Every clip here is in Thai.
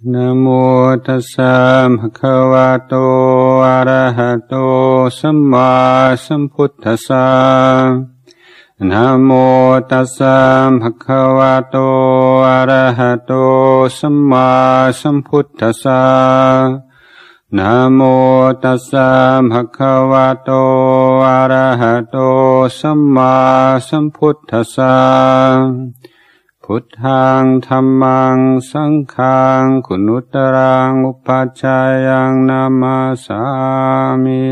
นะโมตัสสะภะคะวะโตอะระหะโตสัมมาสัมพุทธัสสะนะโมตัสสะภะคะวะโตอะระหะโตสัมมาสัมพุทธัสสะนะโมตัสสะภะคะวะโตอะระหะโตสัมมาสัมพุทธัสสะพุทธังธัมมังสังฆังคุณุตรังอุปัชฌายังนามาสามิ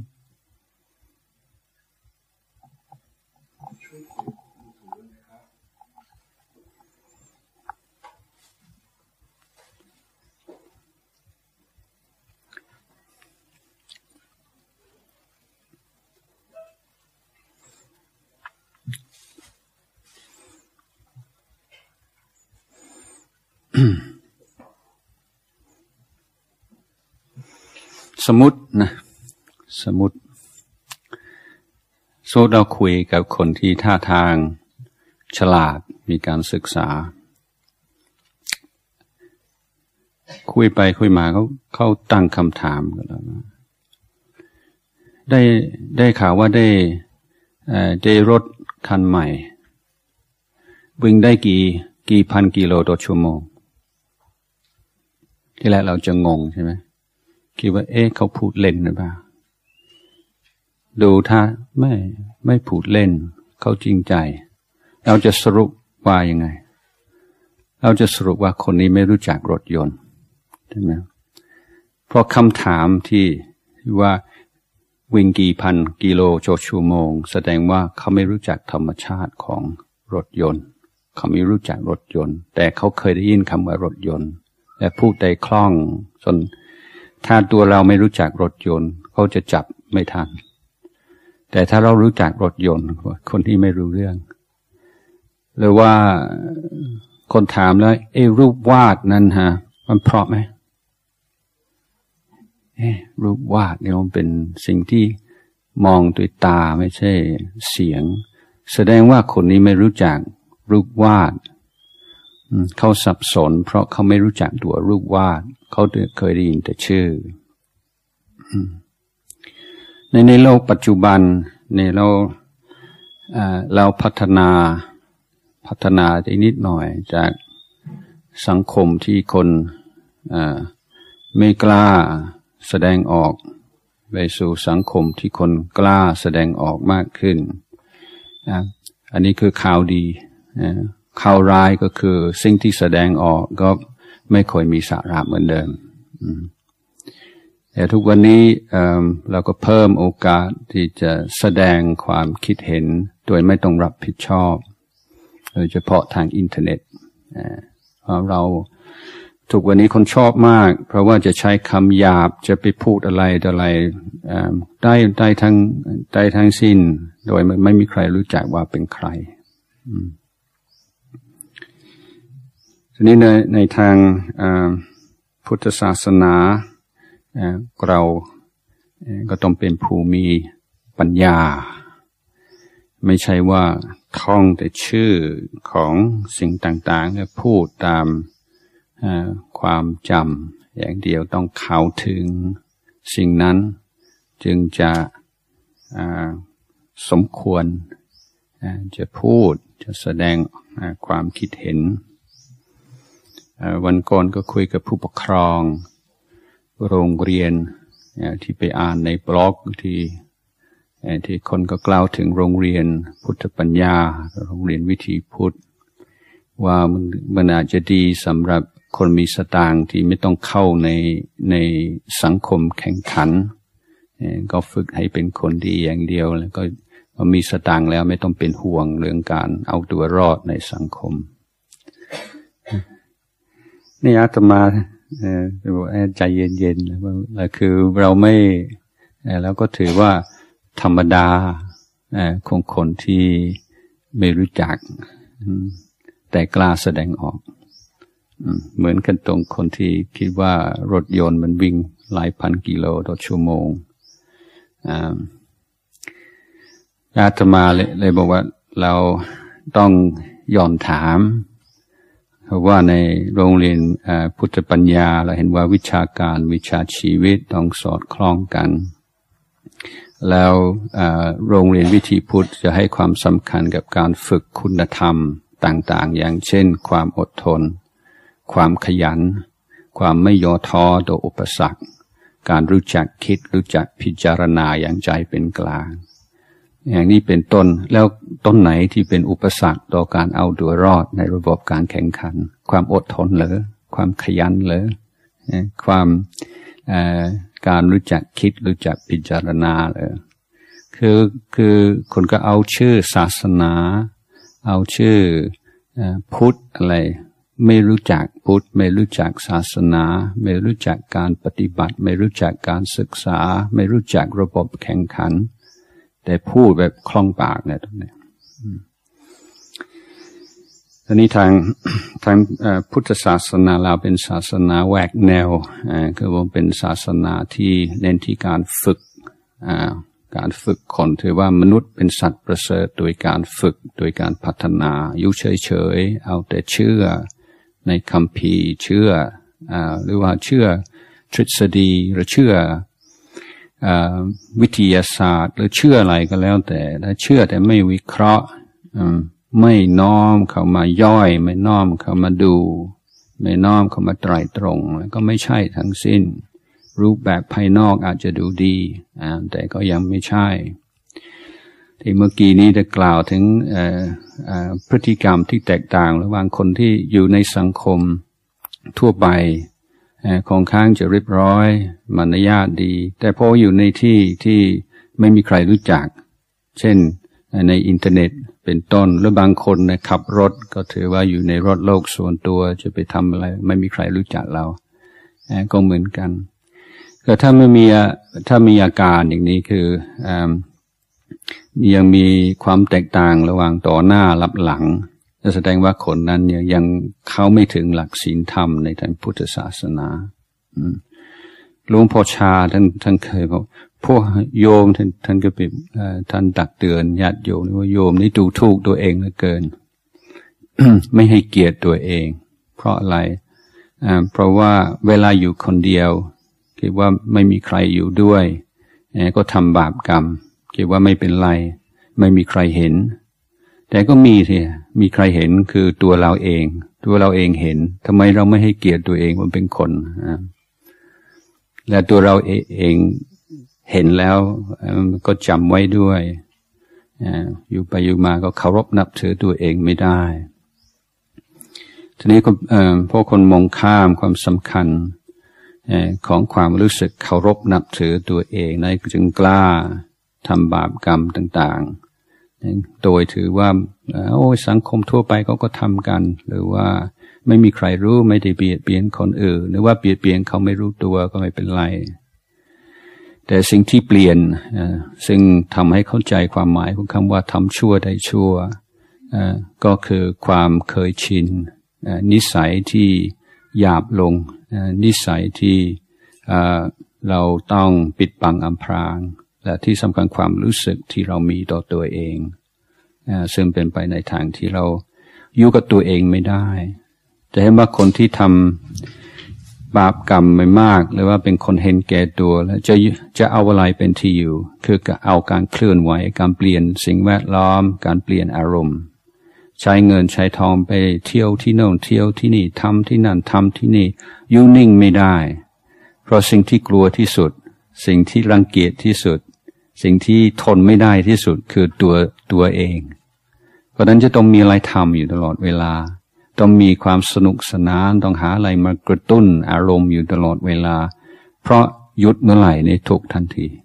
สมมุตินะสมมุติเราคุยกับคนที่ท่าทางฉลาดมีการศึกษาคุยไปคุยมาเขาตั้งคำถามกันแล้วได้ข่าวว่าได้รถคันใหม่วิ่งได้กี่พันกิโลต่อชั่วโมงที่แรกเราจะงงใช่ไหมคิดว่าเขาพูดเล่นหรือเปล่าดูถ้าไม่พูดเล่นเขาจริงใจเราจะสรุปว่ายังไงเราจะสรุปว่าคนนี้ไม่รู้จักรถยนต์ใช่ไหมเพราะคำถามที่ว่าวิ่งกี่พันกิโลต่อชั่วโมงแสดงว่าเขาไม่รู้จักธรรมชาติของรถยนต์เขาไม่รู้จักรถยนต์แต่เขาเคยได้ยินคำว่ารถยนต์และพูดได้คล่องจนถ้าตัวเราไม่รู้จักรถยนต์เขาจะจับไม่ทันแต่ถ้าเรารู้จักรถยนต์คนที่ไม่รู้เรื่องหรือว่าคนถามแล้วรูปวาดนั้นฮะมันเพราะไหมรูปวาดเนี่ยมันเป็นสิ่งที่มองด้วยตาไม่ใช่เสียงแสดงว่าคนนี้ไม่รู้จักรูปวาดเขาสับสนเพราะเขาไม่รู้จักตัวรูปวาดเขาเคยได้ยินแต่ชื่อในโลกปัจจุบันเนี่ยเราพัฒนาได้นิดหน่อยจากสังคมที่คนไม่กล้าแสดงออกไปสู่สังคมที่คนกล้าแสดงออกมากขึ้นอันนี้คือข่าวดีข่าวร้ายก็คือสิ่งที่แสดงออกก็ไม่ค่อยมีสาระเหมือนเดิมแต่ทุกวันนี้เราก็เพิ่มโอกาสที่จะแสดงความคิดเห็นโดยไม่ต้องรับผิดชอบโดยเฉพาะทางอินเทอร์เน็ตเราทุกวันนี้คนชอบมากเพราะว่าจะใช้คำหยาบจะไปพูดอะไรได้ทั้งสิ้นโดยไม่มีใครรู้จักว่าเป็นใครทีนี้ในทางพุทธศาสนาเราก็ต้องเป็นผู้มีปัญญาไม่ใช่ว่าท่องแต่ชื่อของสิ่งต่างๆและพูดตามความจำอย่างเดียวต้องเข้าถึงสิ่งนั้นจึงจะสมควรจะพูดจะแสดงความคิดเห็นวันก่อนก็คุยกับผู้ปกครองโรงเรียนที่ไปอ่านในบล็อกที่คนก็กล่าวถึงโรงเรียนพุทธปัญญาโรงเรียนวิถีพุทธว่ามันอาจจะดีสำหรับคนมีสตางค์ที่ไม่ต้องเข้าในสังคมแข่งขันก็ฝึกให้เป็นคนดีอย่างเดียวแล้วก็มีสตางค์แล้วไม่ต้องเป็นห่วงเรื่องการเอาตัวรอดในสังคมนี่อาตมาบอกใจเย็นๆแล้วคือเราไม่แล้วก็ถือว่าธรรมดาของคนที่ไม่รู้จักแต่กล้าแสดงออกเหมือนกันตรงคนที่คิดว่ารถยนต์มันวิ่งหลายพันกิโลต่อชั่วโมงอาตมาเลยบอกว่าเราต้องย้อนถามเพราะว่าในโรงเรียนพุทธปัญญาเราเห็นว่าวิชาการวิชาชีวิตต้องสอดคล้องกันแล้วโรงเรียนวิถีพุทธจะให้ความสำคัญกับการฝึกคุณธรรมต่างๆอย่างเช่นความอดทนความขยันความไม่ย่อท้อต่ออุปสรรคการรู้จักคิดรู้จักพิจารณาอย่างใจเป็นกลางอย่างนี้เป็นต้นแล้วต้นไหนที่เป็นอุปสรรคต่อการเอาตัวรอดในระบบการแข่งขันความอดทนหรือความขยันหรือความการรู้จักคิดรู้จักพิจารณาหรือคือคนก็เอาชื่อศาสนาเอาชื่อพุทธอะไรไม่รู้จักพุทธไม่รู้จักศาสนาไม่รู้จักการปฏิบัติไม่รู้จักการศึกษาไม่รู้จักระบบแข่งขันแต่พูดแบบคล่องปากเนี่ยตรงนี้ตอนนี้ทางพุทธศาสนาเราเป็นศาสนาแหวกแนวคือว่าเป็นศาสนาที่เน้นที่การฝึกคนถือว่ามนุษย์เป็นสัตว์ประเสริฐโดยการฝึกโดยการพัฒนาอยู่เฉยๆเอาแต่เชื่อในคัมภีร์เชื่อหรือว่าเชื่อทฤษฎีหรือเชื่อวิทยาศาสตร์หรือเชื่ออะไรก็แล้วแต่ถ้าเชื่อแต่ไม่วิเคราะห์ไม่น้อมเข้ามาย่อยไม่น้อมเข้ามาดูไม่น้อมเข้ามาไตร่ตรองก็ไม่ใช่ทั้งสิ้นรูปแบบภายนอกอาจจะดูดีแต่ก็ยังไม่ใช่ที่เมื่อกี้นี้ได้กล่าวถึงพฤติกรรมที่แตกต่างระหว่างคนที่อยู่ในสังคมทั่วไปค่อนข้างจะเรียบร้อยมารยาทดีแต่พออยู่ในที่ไม่มีใครรู้จักเช่นในอินเทอร์เน็ตเป็นต้นหรือบางคนขับรถก็ถือว่าอยู่ในรถโลกส่วนตัวจะไปทำอะไรไม่มีใครรู้จักเราก็เหมือนกันก็ถ้ามีอาการอย่างนี้คือยังมีความแตกต่างระหว่างต่อหน้ารับหลังจะแสดงว่าคนนั้นยังเข้าไม่ถึงหลักศีลธรรมในทางพุทธศาสนาหลวงพ่อชาท่านเคยบอกพวกโยมท่านก็เป็นท่านตักเตือนญาติโยมว่าโยมนี่ดูถูกตัวเองเหลือเกิน ไม่ให้เกียรติตัวเองเพราะอะไรเพราะว่าเวลาอยู่คนเดียวคิดว่าไม่มีใครอยู่ด้วยก็ทำบาปกรรมคิดว่าไม่เป็นไรไม่มีใครเห็นแต่ก็มีใครเห็นคือตัวเราเองเห็นทำไมเราไม่ให้เกียรติตัวเองว่าเป็นคนและตัวเราเองเห็นแล้วก็จำไว้ด้วยอยู่ไปอยู่มาก็เคารพนับถือตัวเองไม่ได้ทีนี้ก็พวกคนมองข้ามความสำคัญของความรู้สึกเคารพนับถือตัวเองนั่นจึงกล้าทำบาปกรรมต่างๆโดยถือว่าสังคมทั่วไปเขาก็ทำกันหรือว่าไม่มีใครรู้ไม่ได้เบียดเบียนคนอื่นหรือว่าเบียดเบียนเขาไม่รู้ตัวก็ไม่เป็นไรแต่สิ่งที่เปลี่ยนซึ่งทำให้เข้าใจความหมายของคำว่าทำชั่วได้ชั่วก็คือความเคยชินนิสัยที่หยาบลงนิสัยที่เราต้องปิดบังอำพรางและที่สำคัญความรู้สึกที่เรามีต่อตัวเองซึ่งเป็นไปในทางที่เราอยู่กับตัวเองไม่ได้จะเห็นว่าคนที่ทำบาปกรรมไม่มากหรือว่าเป็นคนเห็นแก่ตัวแล้วจะเอาอะไรเป็นที่อยู่คือเอาการเคลื่อนไหวการเปลี่ยนสิ่งแวดล้อมการเปลี่ยนอารมณ์ใช้เงินใช้ทองไปเที่ยวที่โน่นเที่ยวที่นี่ทำที่นั่นทำที่นี่อยู่นิ่งไม่ได้เพราะสิ่งที่กลัวที่สุดสิ่งที่รังเกียจที่สุดสิ่งที่ทนไม่ได้ที่สุดคือตัวเองเพราะนั้นจะต้องมีอะไรทำอยู่ตลอดเวลาต้องมีความสนุกสนานต้องหาอะไรมากระตุ้นอารมณ์อยู่ตลอดเวลาเพราะหยุดเมื่อไหร่ในทุกทันที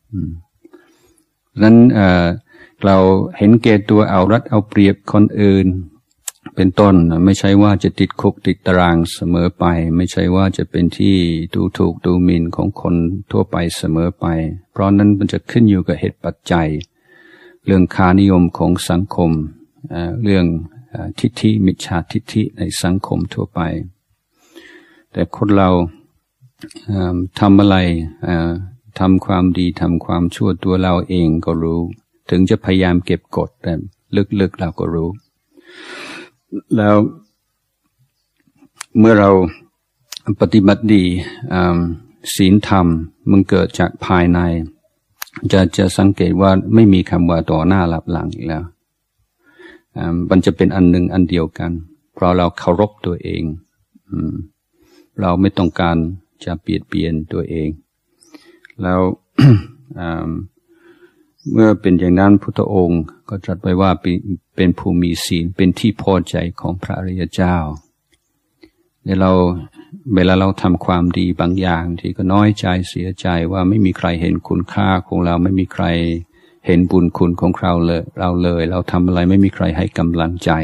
นั้นเราเห็นแก่ตัวเอารัดเอาเปรียบคนอื่นเป็นต้นไม่ใช่ว่าจะติดคุกติดตารางเสมอไปไม่ใช่ว่าจะเป็นที่ดูถูกดูหมิ่นของคนทั่วไปเสมอไปเพราะนั้นมันจะขึ้นอยู่กับเหตุปัจจัยเรื่องค่านิยมของสังคมเรื่องทิฏฐิมิจฉาทิฏฐิในสังคมทั่วไปแต่คนเราทำอะไรทำความดีทำความชั่วตัวเราเองก็รู้ถึงจะพยายามเก็บกดแต่ลึกๆเราก็รู้แล้วเมื่อเราปฏิบัติดีศีลธรรมมันเกิดจากภายในจะสังเกตว่าไม่มีคำว่าต่อหน้ารับหลังอีกแล้วมันจะเป็นอันหนึ่งอันเดียวกันเพราะเราเคารพตัวเองเราไม่ต้องการจะเบียดเบียนตัวเองแล้ว เมื่อเป็นอย่างนั้นพุทธองค์ก็ตรัสไว้ว่าเป็นผู้มีศีลเป็นที่พอใจของพระอริยเจ้าเวลาเราทำความดีบางอย่างที่ก็น้อยใจเสียใจว่าไม่มีใครเห็นคุณค่าของเราไม่มีใครเห็นบุญคุณของเราเราทำอะไรไม่มีใครให้กำลังใจ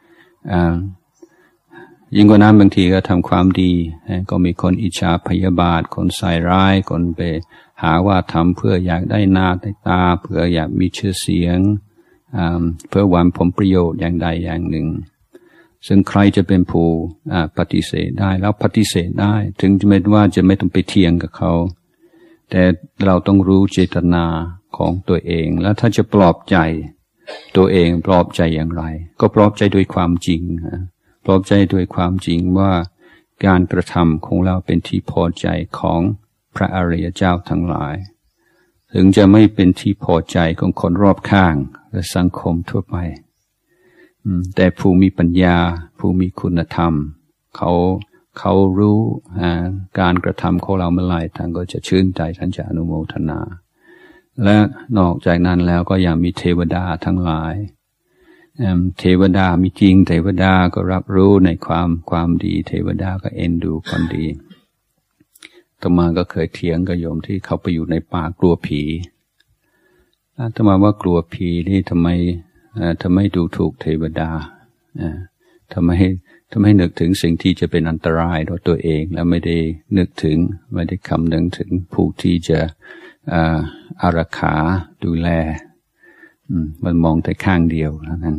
ยิ่งกว่านั้นบางทีก็ทำความดีก็มีคนอิจฉาพยาบาทคนใส่ร้ายคนไปหาว่าทำเพื่ออยากได้หน้าได้ตาเพื่ออยากมีชื่อเสียงเพื่อหวังผลประโยชน์อย่างใดอย่างหนึ่งซึ่งใครจะเป็นผู้ปฏิเสธได้แล้วปฏิเสธได้ถึงจะไม่ว่าจะไม่ต้องไปเถียงกับเขาแต่เราต้องรู้เจตนาของตัวเองแล้วถ้าจะปลอบใจตัวเองปลอบใจอย่างไรก็ปลอบใจด้วยความจริงปลอบใจด้วยความจริงว่าการกระทำของเราเป็นที่พอใจของพระอริยเจ้าทั้งหลายถึงจะไม่เป็นที่พอใจของคนรอบข้างและสังคมทั่วไปแต่ผู้มีปัญญาผู้มีคุณธรรมเขารู้การกระทำของเราเมื่อไหร่ท่านก็จะชื่นใจท่านจะอนุโมทนาและนอกจากนั้นแล้วก็ยังมีเทวดาทั้งหลายเทวดามีจริงเทวดาก็รับรู้ในความดีเทวดาก็เอ็นดูคนดีต่อมาก็เคยเถียงกับโยมที่เขาไปอยู่ในป่ากลัวผีต่อมาว่ากลัวผีนี่ทำไมดูถูกเทวดาทำไมนึกถึงสิ่งที่จะเป็นอันตรายต่อตัวเองแล้วไม่ได้คำนึงถึงผู้ที่จะอารักขาดูแลมันมองแต่ข้างเดียวนั้น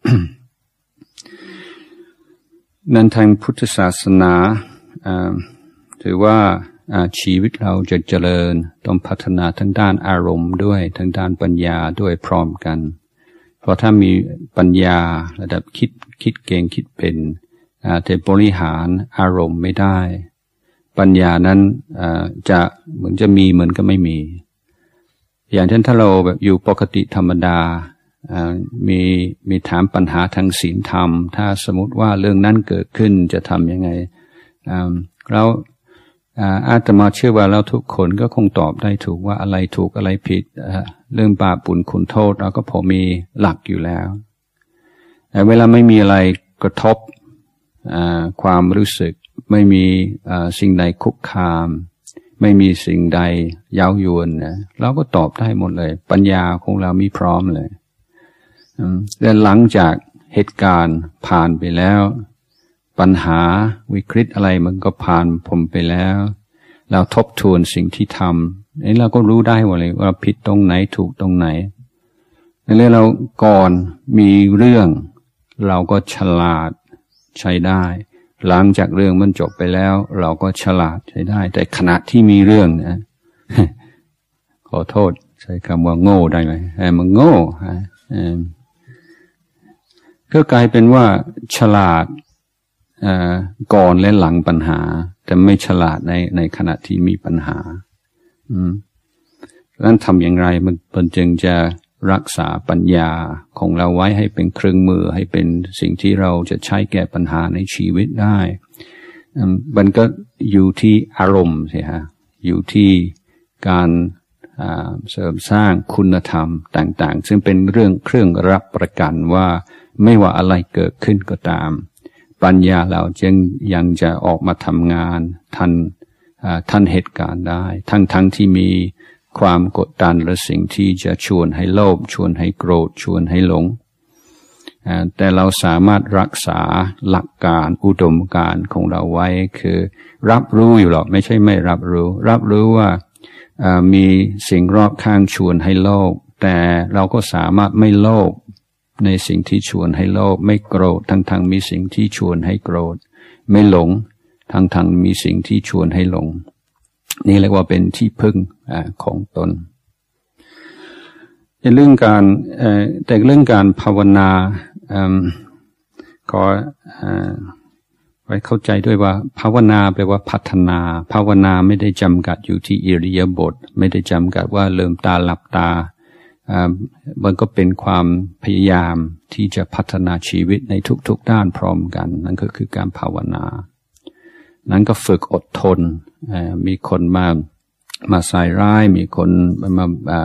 นั้นทางพุทธศาสนาถือว่าชีวิตเราจะเจริญต้องพัฒนาทั้งด้านอารมณ์ด้วยทั้งด้านปัญญาด้วยพร้อมกันเพราะถ้ามีปัญญาระดับคิดเก่งคิดเป็นแต่บริหารอารมณ์ไม่ได้ปัญญานั้นจะเหมือนจะมีเหมือนก็ไม่มีอย่างเช่นถ้าเราแบบอยู่ปกติธรรมดามีถามปัญหาทางศีลธรรมถ้าสมมติว่าเรื่องนั้นเกิดขึ้นจะทำยังไงแล้วอาตมาเชื่อว่าเราทุกคนก็คงตอบได้ถูกว่าอะไรถูกอะไรผิดเรื่องบาปบุญคุณโทษเราก็พอมีหลักอยู่แล้วแต่เวลาไม่มีอะไรกระทบความรู้สึกไม่มีสิ่งใดคุกคามไม่มีสิ่งใดเย้ายวนนะเราก็ตอบได้หมดเลยปัญญาของเรามีพร้อมเลยแต่หลังจากเหตุการณ์ผ่านไปแล้วปัญหาวิกฤตอะไรมันก็ผ่านผมไปแล้วเราทบทวนสิ่งที่ทำนี่เราก็รู้ได้หมดเลยว่าผิดตรงไหนถูกตรงไหนแล้วเราก่อนมีเรื่องเราก็ฉลาดใช้ได้หลังจากเรื่องมันจบไปแล้วเราก็ฉลาดใช้ได้แต่ขณะที่มีเรื่องนะ ขอโทษใช้คำว่าโง่ได้ไหมมันโง่ก็กลายเป็นว่าฉลาดก่อนและหลังปัญหาแต่ไม่ฉลาดในขณะที่มีปัญหาดังนั้นทำอย่างไรมันจึงจะรักษาปัญญาของเราไว้ให้เป็นเครื่องมือให้เป็นสิ่งที่เราจะใช้แก้ปัญหาในชีวิตได้มันก็อยู่ที่อารมณ์สิฮะอยู่ที่การเสริมสร้างคุณธรรมต่างๆซึ่งเป็นเรื่องเครื่องรับประกันว่าไม่ว่าอะไรเกิดขึ้นก็ตามปัญญาเราจึงยังจะออกมาทำงานทันเหตุการณ์ได้ทั้งที่มีความกดดันและสิ่งที่จะชวนให้โลภชวนให้โกรธชวนให้หลงแต่เราสามารถรักษาหลักการอุดมการณ์ของเราไว้คือรับรู้อยู่หรอกไม่ใช่ไม่รับรู้ว่ามีสิ่งรอบข้างชวนให้โลภแต่เราก็สามารถไม่โลภในสิ่งที่ชวนให้โลภไม่โกรธทั้งมีสิ่งที่ชวนให้โกรธไม่หลงทั้งมีสิ่งที่ชวนให้หลงนี่เรียกว่าเป็นที่พึ่งของตนแต่เรื่องการภาวนาขอไว้เข้าใจด้วยว่าภาวนาแปลว่าพัฒนาภาวนาไม่ได้จำกัดอยู่ที่อิริยาบถไม่ได้จำกัดว่าลืมตาหลับตามันก็เป็นความพยายามที่จะพัฒนาชีวิตในทุกๆด้านพร้อมกันนั่นก็คือการภาวนานั้นก็ฝึกอดทนมีคนมาใส่ร้ายมีคนมา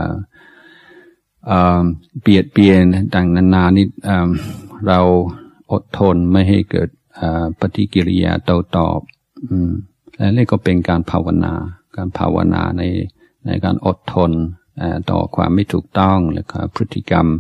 เบียดเบียนต่างนานานี่เราอดทนไม่ให้เกิดปฏิกิริยาโต้ตอบและนี่ก็เป็นการภาวนาในการอดทนต่อความไม่ถูกต้องหรือพฤติกรรม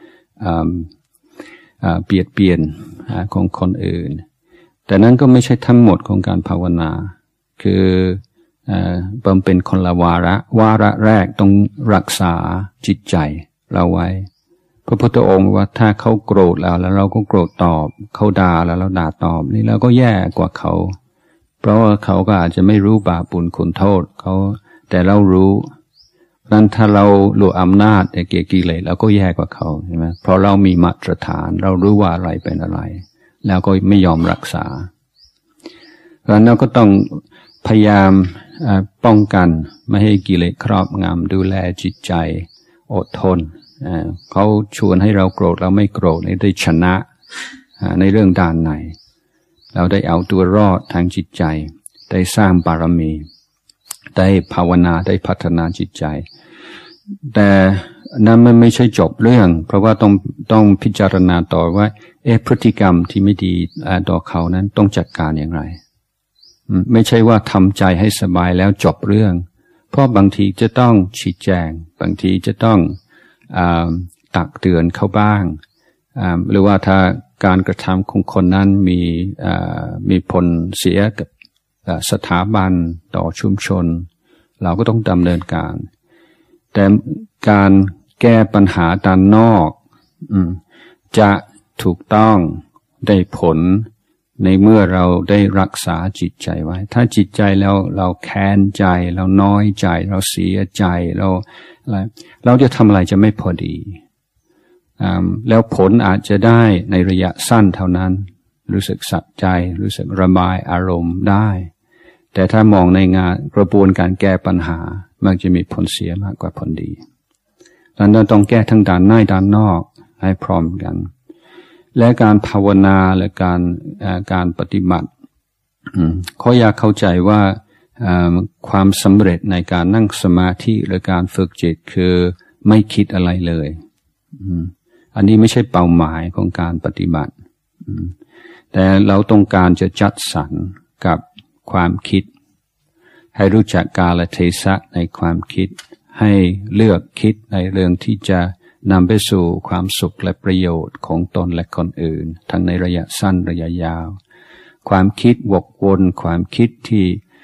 เบียดเบียนของคนอื่นแต่นั้นก็ไม่ใช่ทั้งหมดของการภาวนาคือเป็นคนละวาระแรกต้องรักษาจิตใจเราไว้พระพุทธองค์ว่าถ้าเขาโกรธแล้วเราก็โกรธตอบเขาด่าแล้วเราด่าตอบนี่เราก็แย่กว่าเขาเพราะว่าเขาก็อาจจะไม่รู้บาปบุญคุณโทษเขาแต่เรารู้นั้นถ้าเราหลุดอำนาจในกิเลสเราก็แย่กว่าเขาใช่ไหมเพราะเรามีมาตรฐานเรารู้ว่าอะไรเป็นอะไรแล้วก็ไม่ยอมรักษาเพราะนั้นเราก็ต้องพยายามป้องกันไม่ให้กิเลสครอบงำดูแลจิตใจอดทนเขาชวนให้เราโกรธเราไม่โกรธได้ชนะในเรื่องด้านไหนเราได้เอาตัวรอดทางจิตใจได้สร้างบารมีได้ภาวนาได้พัฒนาจิตใจแต่นั้นมันไม่ใช่จบเรื่องเพราะว่าต้องพิจารณาต่อว่าพฤติกรรมที่ไม่ดีต่อเขานั้นต้องจัดการอย่างไรไม่ใช่ว่าทำใจให้สบายแล้วจบเรื่องเพราะบางทีจะต้องชี้แจงบางทีจะต้องตักเตือนเขาบ้างหรือว่าถ้าการกระทำของคนนั้นมีผลเสียกับสถาบันต่อชุมชนเราก็ต้องดำเนินการแต่การแก้ปัญหาด้านนอกจะถูกต้องได้ผลในเมื่อเราได้รักษาจิตใจไว้ถ้าจิตใจแล้วเราแค้นใจเราน้อยใจเราเสียใจเราจะทำอะไรจะไม่พอดีแล้วผลอาจจะได้ในระยะสั้นเท่านั้นรู้สึกสะใจรู้สึกระบายอารมณ์ได้แต่ถ้ามองในงานกระบวนการแก้ปัญหามักจะมีผลเสียมากกว่าผลดีดังนั้นต้องแก้ทั้งด้านในด้านนอกให้พร้อมกันและการภาวนาและการปฏิบัติเขาอยากเข้าใจว่าความสำเร็จในการนั่งสมาธิหรือการฝึกจิตคือไม่คิดอะไรเลยอันนี้ไม่ใช่เป้าหมายของการปฏิบัติแต่เราต้องการจะจัดสรรกับความคิดให้รู้จักกาลเทศะในความคิดให้เลือกคิดในเรื่องที่จะนำไปสู่ความสุขและประโยชน์ของตนและคนอื่นทั้งในระยะสั้นระยะยาวความคิดวกวนความคิดที่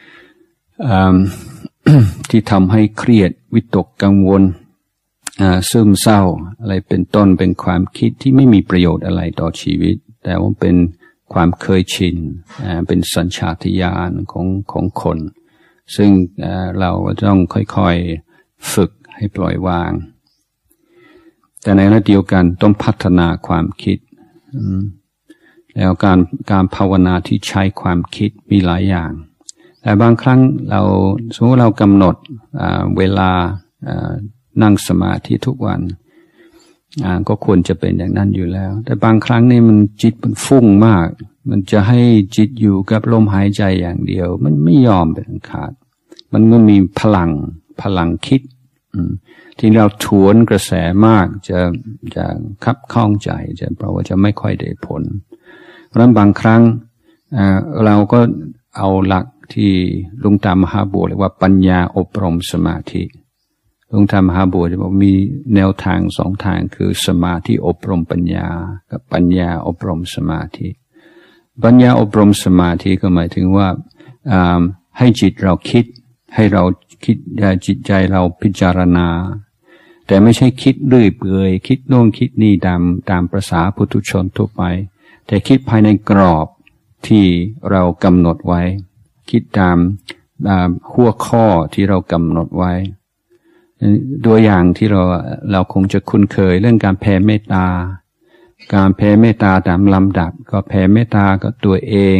ที่ทำให้เครียดวิตกกังวลซึมเศร้าอะไรเป็นต้นเป็นความคิดที่ไม่มีประโยชน์อะไรต่อชีวิตแต่ว่าเป็นความเคยชินเป็นสัญชาตญาณของคนซึ่งเราต้องค่อยๆฝึกให้ปล่อยวางแต่ในขณะเดียวกันต้องพัฒนาความคิดแล้วการภาวนาที่ใช้ความคิดมีหลายอย่างแต่บางครั้งสมมติเรากำหนดเวลานั่งสมาธิทุกวันก็ควรจะเป็นอย่างนั้นอยู่แล้วแต่บางครั้งนี่มันจิตมันฟุ้งมากมันจะให้จิตอยู่กับลมหายใจอย่างเดียวมันไม่ยอมเป็นขาดมันก็มีพลังคิดที่เราทวนกระแสมากจะคับข้องใจเพราะว่าจะไม่ค่อยได้ผลเพราะฉะนั้นบางครั้งเราก็เอาหลักที่หลวงตามหาบัวเรียกว่าปัญญาอบรมสมาธิหลวงตามหาบัวจะบอกมีแนวทางสองทางคือสมาธิอบรมปัญญากับปัญญาอบรมสมาธิปัญญาอบรมสมาธิก็หมายถึงว่าให้จิตเราคิดให้เราคิดจิตใจเราพิจารณาแต่ไม่ใช่คิดเรื่อยเปื่อยคิดโน่นคิดนี่ตามประสาปุถุชนทั่วไปแต่คิดภายในกรอบที่เรากำหนดไว้คิดตามหัวข้อที่เรากำหนดไว้ตัวอย่างที่เราคงจะคุ้นเคยเรื่องการแผ่เมตตาการแผ่เมตตาตามลำดับก็แผ่เมตตากับตัวเอง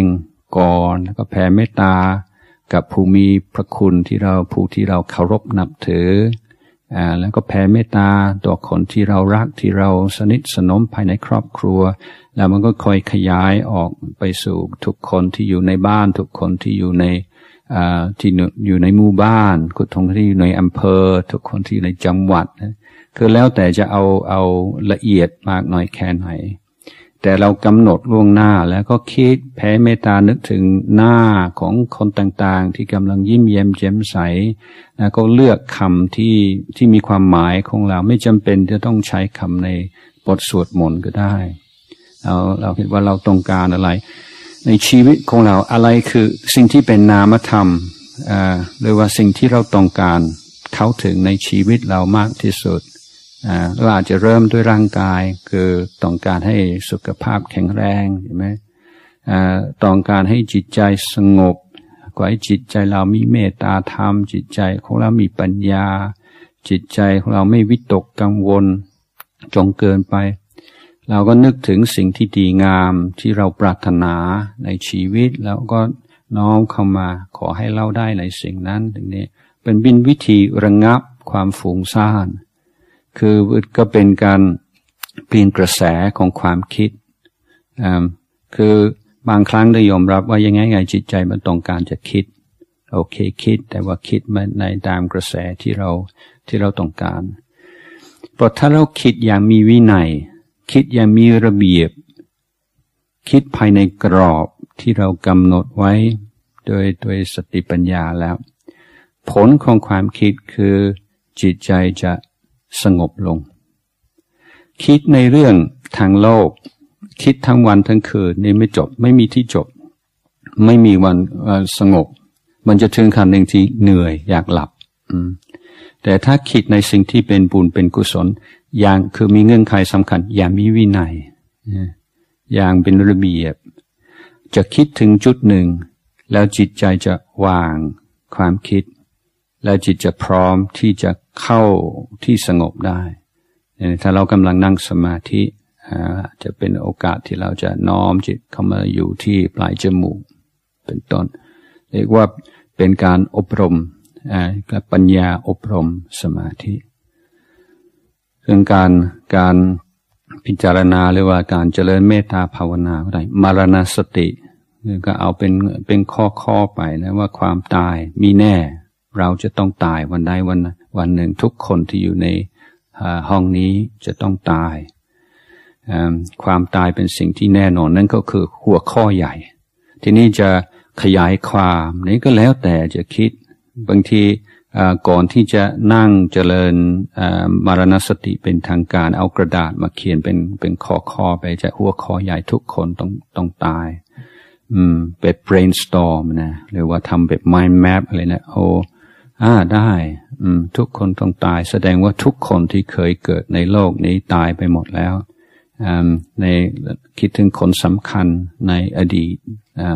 กรแล้วก็แผ่เมตตากับผู้มีพระคุณผู้ที่เราเคารพนับถือแล้วก็แผ่เมตตาต่อคนที่เรารักที่เราสนิทสนมภายในครอบครัวแล้วมันก็ค่อยขยายออกไปสู่ทุกคนที่อยู่ในบ้านทุกคนที่อยู่ในที่อยู่ในหมู่บ้านทุกคนที่อยู่ในอำเภอทุกคนที่อยู่ในจังหวัดคือแล้วแต่จะเอาละเอียดมากน้อยแค่ไหนแต่เรากำหนดล่วงหน้าแล้วก็คิดแผ่เมตตานึกถึงหน้าของคนต่างๆที่กำลังยิ้มแย้มแจ่มใสแล้วก็เลือกคำที่มีความหมายของเราไม่จำเป็นจะต้องใช้คำในบทสวดมนต์ก็ได้เราคิดว่าเราต้องการอะไรในชีวิตของเราอะไรคือสิ่งที่เป็นนามธรรมหรือว่าสิ่งที่เราต้องการเข้าถึงในชีวิตเรามากที่สุดเราอาจจะเริ่มด้วยร่างกายคือต้องการให้สุขภาพแข็งแรงเห็นไหมต้องการให้จิตใจสงบกว่าให้จิตใจเรามีเมตตาธรรมจิตใจของเรามีปัญญาจิตใจของเราไม่วิตกกังวลจนเกินไปเราก็นึกถึงสิ่งที่ดีงามที่เราปรารถนาในชีวิตแล้วก็น้อมเข้ามาขอให้เราได้ในสิ่งนั้นถึงนี้เป็นวิธีระงับความฟุ้งซ่านคือก็เป็นการเปลี่ยนกระแสของความคิดคือบางครั้งได้ยอมรับว่ายังไงจิตใจมันต้องการจะคิดโอเคคิดแต่ว่าคิดมาในตามกระแสที่เราต้องการเพราะถ้าเราคิดอย่างมีวินัยคิดอย่างมีระเบียบคิดภายในกรอบที่เรากำหนดไว้โดยสติปัญญาแล้วผลของความคิดคือจิตใจจะสงบลงคิดในเรื่องทางโลกคิดทั้งวันทั้งคืนนี่ไม่จบไม่มีที่จบไม่มีวันสงบมันจะถึงขั้นหนึ่งที่เหนื่อยอยากหลับแต่ถ้าคิดในสิ่งที่เป็นบุญเป็นกุศลอย่างคือมีเงื่อนไขสำคัญอย่างมีวินัยอย่างเป็นระเบียบจะคิดถึงจุดหนึ่งแล้วจิตใจจะวางความคิดแล้วจิตจะพร้อมที่จะเข้าที่สงบได้ถ้าเรากำลังนั่งสมาธิจะเป็นโอกาสที่เราจะน้อมจิตเข้ามาอยู่ที่ปลายจมูกเป็นต้นเรียกว่าเป็นการอบรมปัญญาอบรมสมาธิเรื่องการพิจารณาหรือว่าการเจริญเมตตาภาวนาก็ได้มรณสติก็เอาเป็นข้อไปนะว่าความตายมีแน่เราจะต้องตายวันใดวันหนึ่งทุกคนที่อยู่ในห้องนี้จะต้องตายความตายเป็นสิ่งที่แน่นอนนั่นก็คือหัวข้อใหญ่ทีนี้จะขยายความนี้ก็แล้วแต่จะคิดบางทีก่อนที่จะนั่งเจริญมรณสติเป็นทางการเอากระดาษมาเขียนเป็นข้อไปจะหัวข้อใหญ่ทุกคนต้องตายแบบ brainstorm นะหรือว่าทำแบบ mind map อะไรนะได้ทุกคนต้องตายแสดงว่าทุกคนที่เคยเกิดในโลกนี้ตายไปหมดแล้วในคิดถึงคนสำคัญในอดีต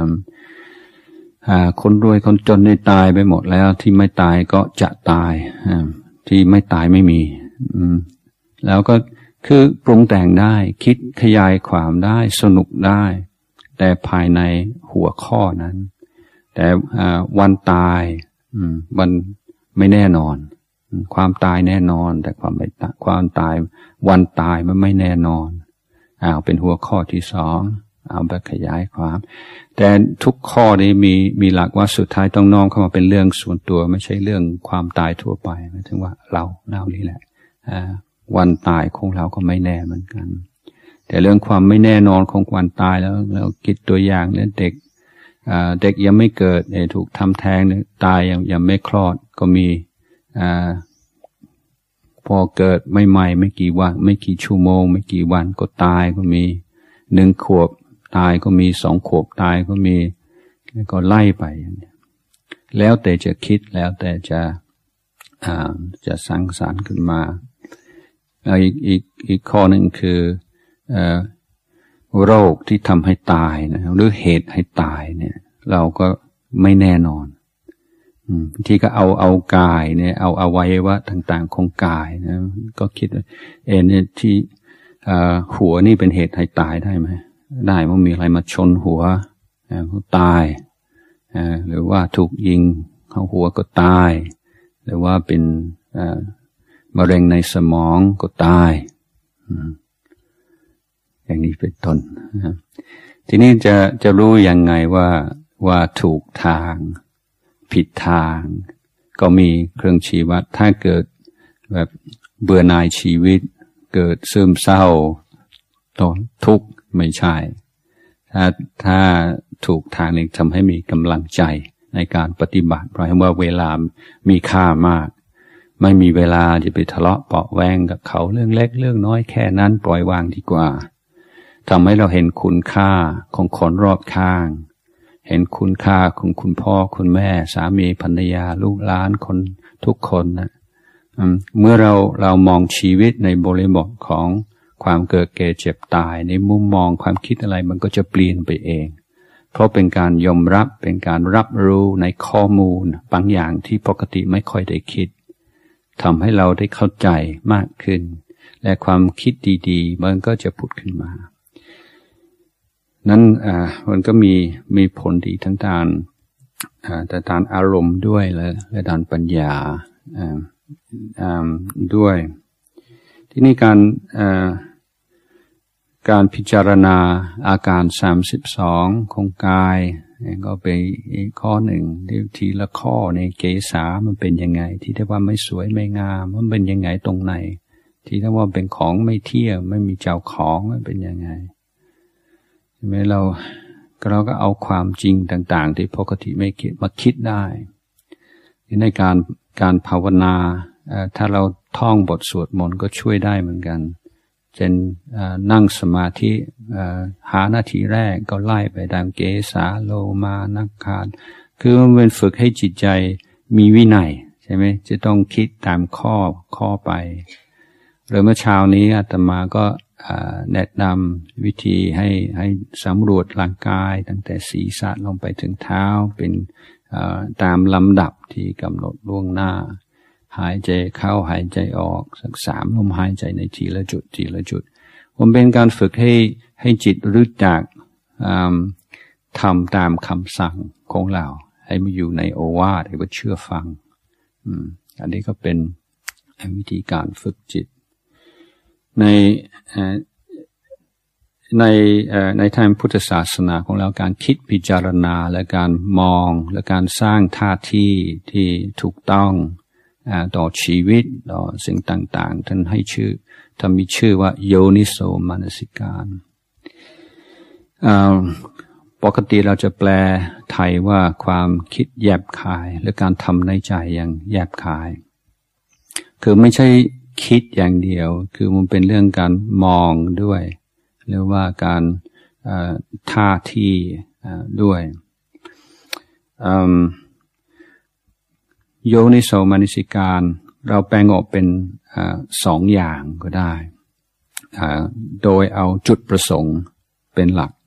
คนรวยคนจนได้ตายไปหมดแล้วที่ไม่ตายก็จะตายที่ไม่ตายไม่มีแล้วก็คือปรุงแต่งได้คิดขยายความได้สนุกได้แต่ภายในหัวข้อนั้นแต่วันตายมันไม่แน่นอนความตายแน่นอนแต่ความตายวันตายมันไม่แน่นอนเป็นหัวข้อที่สองเอาไปขยายความแต่ทุกข้อนี้มีหลักว่าสุดท้ายต้องน้อมเข้ามาเป็นเรื่องส่วนตัวไม่ใช่เรื่องความตายทั่วไปหมายถึงว่าเรานี่แหละวันตายของเราก็ไม่แน่เหมือนกันแต่เรื่องความไม่แน่นอนของวันตายแล้วเราคิดตัวอย่างเนี่ยเด็กยังไม่เกิดถูกทำแท้งตายยังไม่คลอดก็มีพอเกิดไม่ใหม่ไม่กี่วันไม่กี่ชั่วโมงไม่กี่วันก็ตายก็มี1 ขวบตายก็มี2 ขวบตายก็มีแล้วก็ไล่ไปแล้วแต่จะคิดแล้วแต่จะสร้างสรรค์ขึ้นมาอีกข้อหนึ่งคือโรคที่ทำให้ตายนะหรือเหตุให้ตายเนี่ยเราก็ไม่แน่นอนที่ก็เอากายเนี่ยเอาอวัยวะต่างๆของกายนะก็คิดว่าเนี่ยที่หัวนี่เป็นเหตุให้ตายได้ไหมได้มันมีอะไรมาชนหัวเขาตายหรือว่าถูกยิงเข้าหัวก็ตายหรือว่าเป็นมะเร็งในสมองก็ตายอย่างนี้เป็นต้นทีนี้จะรู้ยังไงว่าถูกทางผิดทางก็มีเครื่องชี้วัดถ้าเกิดแบบเบื่อหน่ายชีวิตเกิดซึมเศร้าทุกข์ไม่ใช่ถ้าถูกทางนี้ทำให้มีกำลังใจในการปฏิบัติเพราะว่าเวลามีค่ามากไม่มีเวลาจะไปทะเลาะเปาะแวงกับเขาเรื่องเล็กเรื่องน้อยแค่นั้นปล่อยวางดีกว่าทำให้เราเห็นคุณค่าของคนรอบข้างเห็นคุณค่าของคุณพ่อคุณแม่สามีภรรยาลูกหลานคนทุกคนนะเมื่อเรามองชีวิตในบริบทของความเกิดแก่เจ็บตายในมุมมองความคิดอะไรมันก็จะเปลี่ยนไปเองเพราะเป็นการยอมรับเป็นการรับรู้ในข้อมูลบางอย่างที่ปกติไม่ค่อยได้คิดทำให้เราได้เข้าใจมากขึ้นและความคิดดีๆมันก็จะผุดขึ้นมานั้นมันก็มีผลดีทั้งด้านอารมณ์ด้วยและด้านปัญญาด้วยที่นี่การพิจารณาอาการ32ของกายก็เป็นอีกข้อหนึ่งทีละข้อในเกษามันเป็นยังไงที่เรียกว่าไม่สวยไม่งามมันเป็นยังไงตรงไหนที่เรียกว่าเป็นของไม่เที่ยงไม่มีเจ้าของมันเป็นยังไงใช่ไหมเราก็เอาความจริงต่างๆที่ปกติไม่คิดมาคิดได้ในการภาวนาถ้าเราท่องบทสวดมนต์ก็ช่วยได้เหมือนกันเช่นนั่งสมาธิหานาทีแรกก็ไล่ไปตามเกสาโลมานักขาดคือมันเป็นฝึกให้จิตใจมีวินัยใช่ไหมจะต้องคิดตามข้อไปหรือเมื่อเช้านี้อาตมาก็แนะนำวิธีให้สำรวจร่างกายตั้งแต่ศีรษะลงไปถึงเท้าเป็นตามลำดับที่กำหนดล่วงหน้าหายใจเข้าหายใจออกสัก3 ลมหายใจในทีละจุดมันเป็นการฝึกให้จิตรู้จักทำตามคำสั่งของเราให้มาอยู่ในโอวาทให้ว่าเชื่อฟังอันนี้ก็เป็นวิธีการฝึกจิตในทางพุทธศาสนาของเราการคิดพิจารณาและการมองและการสร้างท่าทีที่ถูกต้องต่อชีวิตต่อสิ่งต่างๆท่านให้มีชื่อว่าโยนิโสมนสิการปกติเราจะแปลไทยว่าความคิดแยบคายหรือการทำในใจอย่างแยบคายคือไม่ใช่คิดอย่างเดียวคือมันเป็นเรื่องการมองด้วยหรือว่าการท่าทีด้วยโยนิโสมนสิการเราแปลงออกเป็น2 อย่างก็ได้โดยเอาจุดประสงค์เป็นหลัก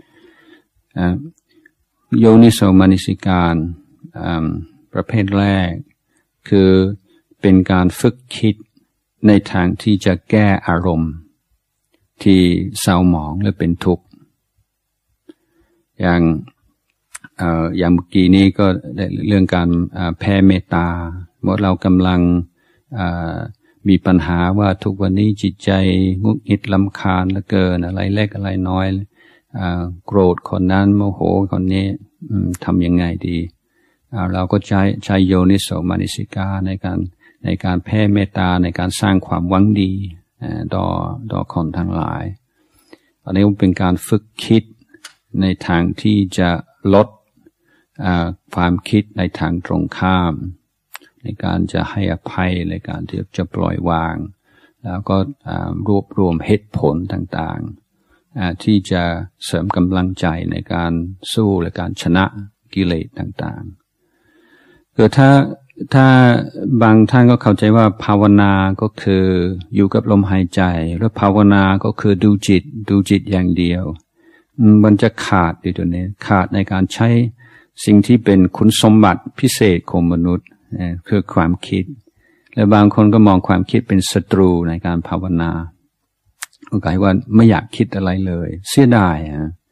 โยนิโสมนสิการประเภทแรกคือเป็นการฝึกคิดในทางที่จะแก้อารมณ์ที่เศร้าหมองและเป็นทุกข์อย่างเมื่อกี้นี้ก็เรื่องการแผ่เมตตาเมื่อเรากำลังมีปัญหาว่าทุกวันนี้จิตใจงุนงิดรำคาญเหลือเกินอะไรเล็กอะไรน้อยโกรธคนนั้นโมโหคนนี้ทำยังไงดีเราก็ใช้โยนิโสมนสิการในการแผ่เมตตาในการสร้างความหวังดีต่อคนทั้งหลายอันนี้เป็นการฝึกคิดในทางที่จะลดความคิดในทางตรงข้ามในการจะให้อภัยในการที่จะปล่อยวางแล้วก็รวบรวมเหตุผลต่างๆที่จะเสริมกำลังใจในการสู้และการชนะกิเลสต่างๆคือถ้าบางท่านก็เข้าใจว่าภาวนาก็คืออยู่กับลมหายใจแล้วภาวนาก็คือดูจิตอย่างเดียวมันจะขาดอยู่ตัวนี้ขาดในการใช้สิ่งที่เป็นคุณสมบัติพิเศษของมนุษย์คือความคิดและบางคนก็มองความคิดเป็นศัตรูในการภาวนาก็กลายว่าไม่อยากคิดอะไรเลยเสียดาย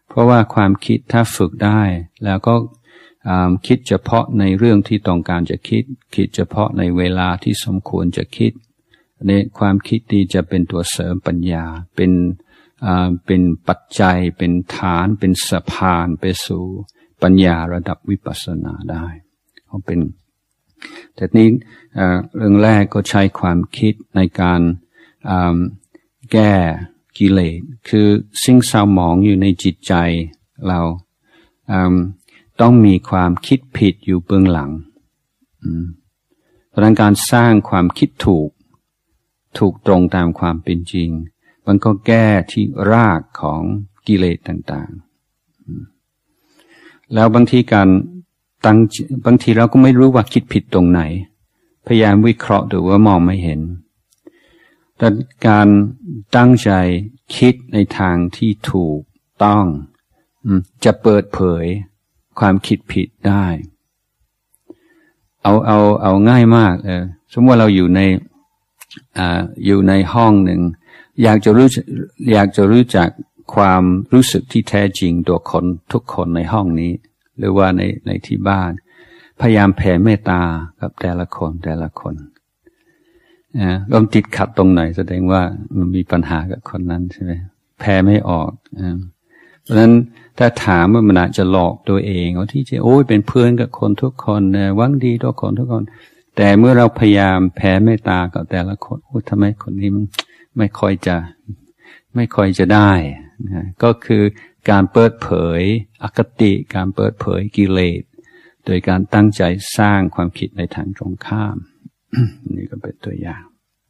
เพราะว่าความคิดถ้าฝึกได้แล้วก็คิดเฉพาะในเรื่องที่ต้องการจะคิดเฉพาะในเวลาที่สมควรจะคิดในความคิดนี้จะเป็นตัวเสริมปัญญาเป็นปัจจัยเป็นฐานเป็นสะพานไปสู่ปัญญาระดับวิปัสสนาได้เขาเป็นแต่นี้เรื่องแรกก็ใช้ความคิดในการแก้กิเลสคือสิ่งเศร้าหมองอยู่ในจิตใจเราต้องมีความคิดผิดอยู่เบื้องหลังเพราะการสร้างความคิดถูกตรงตามความเป็นจริงมันก็แก้ที่รากของกิเลสต่างๆแล้วบางทีบางทีเราก็ไม่รู้ว่าคิดผิดตรงไหนพยายามวิเคราะห์ดูว่ามองไม่เห็นแต่การตั้งใจคิดในทางที่ถูกต้องจะเปิดเผยความคิดผิดได้เอาง่ายมากสมมติว่าเราอยู่ในห้องหนึ่งอยากจะรู้จักความรู้สึกที่แท้จริงตัวคนทุกคนในห้องนี้หรือว่าในที่บ้านพยายามแผ่เมตตากับแต่ละคนก็ติดขัดตรงไหนแสดงว่ามันมีปัญหากับคนนั้นใช่ไหมแผ่ไม่ออกเพราะฉะนั้นถ้าถามว่ามันอาจจะหลอกตัวเองว่าที่จะเป็นเพื่อนกับคนทุกคนหวังดีต่อคนทุกคนแต่เมื่อเราพยายามแผ่เมตตากับแต่ละคนทำไมคนนี้มันไม่ค่อยจะได้นะก็คือการเปิดเผยอคติการเปิดเผยกิเลสโดยการตั้งใจสร้างความคิดในทางตรงข้าม นี่ก็เป็นตัวอย่าง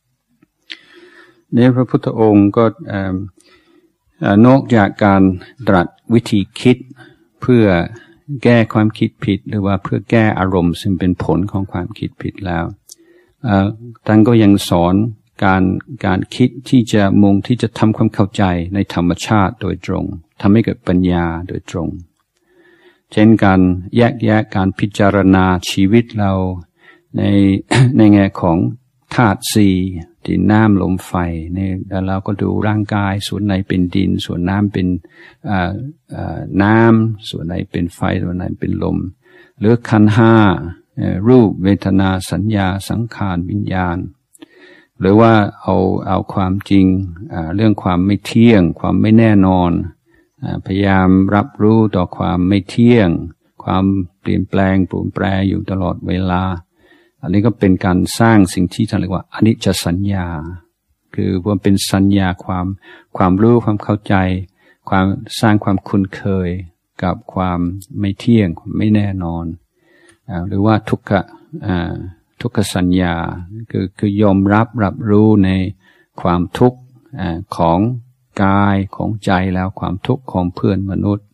ในพระพุทธองค์ก็นอกจากการตรัสวิธีคิดเพื่อแก้ความคิดผิดหรือว่าเพื่อแก้อารมณ์ซึ่งเป็นผลของความคิดผิดแล้วท่านก็ยังสอนการคิดที่จะทำความเข้าใจในธรรมชาติโดยตรงทำให้เกิดปัญญาโดยตรงเช่นการแยกแยะการพิจารณาชีวิตเราในแง่ของธาตุสี่ดินน้ำลมไฟเนี่ยแล้วเราก็ดูร่างกายส่วนไหนเป็นดินส่วนน้ำเป็นน้ำส่วนไหนเป็นไฟส่วนไหนเป็นลมหรือขันธ์ห้ารูปเวทนาสัญญาสังขารวิญญาณหรือว่าเอาความจริงเรื่องความไม่เที่ยงความไม่แน่นอนพยายามรับรู้ต่อความไม่เที่ยงความเปลี่ยนแปลงปรุนแปรอยู่ตลอดเวลาอันนี้ก็เป็นการสร้างสิ่งที่เรียกว่าอนิจจสัญญาคือว่าเป็นสัญญาความรู้ความเข้าใจความสร้างความคุ้นเคยกับความไม่เที่ยงความไม่แน่นอนหรือว่าทุกขสัญญาคือยอมรับรู้ในความทุกข์ของกายของใจแล้วความทุกข์ของเพื่อนมนุษย์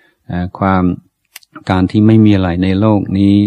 การที่ไม่มีอะไรในโลกนี้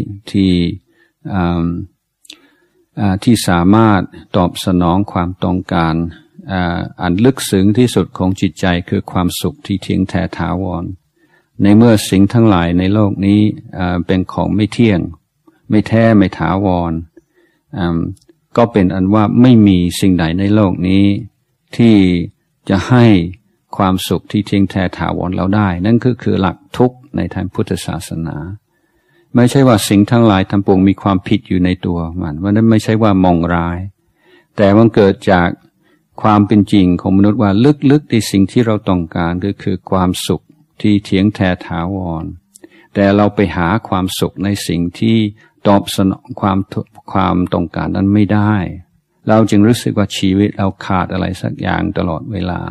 ที่สามารถตอบสนองความต้องการอันลึกซึ้งที่สุดของจิตใจคือความสุขที่เที่ยงแท้ถาวรในเมื่อสิ่งทั้งหลายในโลกนี้เป็นของไม่เที่ยงไม่แท้ไม่ถาวรก็เป็นอันว่าไม่มีสิ่งใดในโลกนี้ที่จะให้ความสุขที่เที่ยงแท้ถาวรเราได้นั่นก็คือหลักทุกข์ในทางพุทธศาสนาไม่ใช่ว่าสิ่งทั้งหลายทั้งปวงมีความผิดอยู่ในตัวมันนั้นไม่ใช่ว่ามองร้ายแต่มันเกิดจากความเป็นจริงของมนุษย์ว่าลึกๆในสิ่งที่เราต้องการก็คือความสุขที่เที่ยงแท้ถาวรแต่เราไปหาความสุขในสิ่งที่ตอบสนองความต้องการนั้นไม่ได้เราจึงรู้สึกว่าชีวิตเราขาดอะไรสักอย่างตลอดเวลา